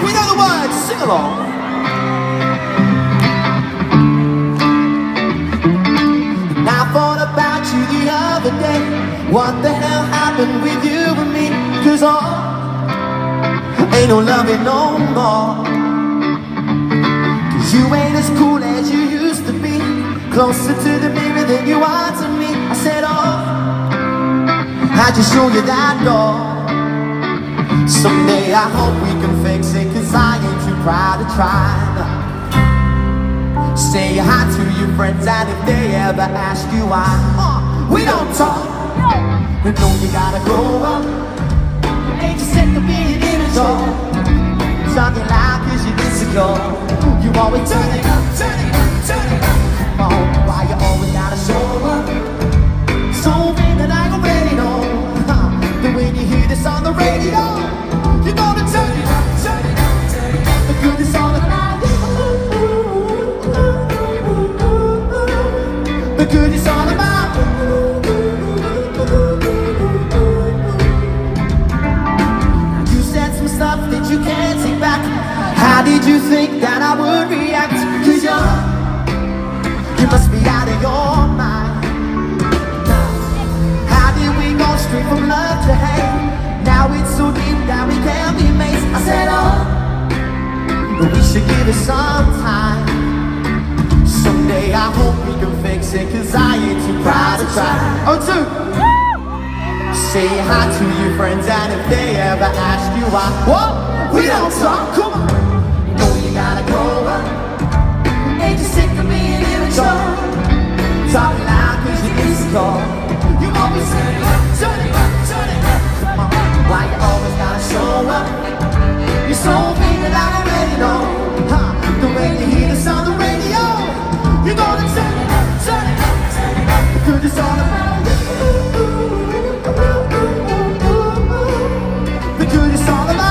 we know the words, sing along. And I thought about you the other day. What the hell happened with you and me? 'Cause ain't no loving no more. 'Cause you ain't as cool as you used to be. Closer to the mirror than you are to me. I said, how'd you show you that door? Someday I hope we can fix it, 'cause I ain't too proud to try. Say hi to your friends, and if they ever ask you why, we don't talk. We know you gotta grow up. Ain't you sick of being immature? Talking loud 'cause you're insecure. You always turn it up, turn it up, turn it up. Why you always gotta show up? Something that I already know. That when you hear this on the radio, you're gonna turn it up, turn it up, turn it up. The good is all about you. The good is all about you. You said some stuff that you can't take back. How did you think that I would react? 'Cause you must be out of your mind. How did we go straight from love to hate? Now it's so deep that we can't be mates. I said, but we should give it some time. Someday I hope we can fix it, 'cause I ain't too proud to try. Oh, two. Say hi to your friends, and if they ever ask you why, what? We don't talk, come on. You know you gotta grow up. Ain't you sick of being immature? Talking loud 'cause you're insecure. You always turn it up, turn it up, turn it up. Why you always gotta show up? You're so mean that I already know. The way you hear this on the radio, you're gonna turn it up, turn it up, turn it up. Because it's all about you. Because it's all about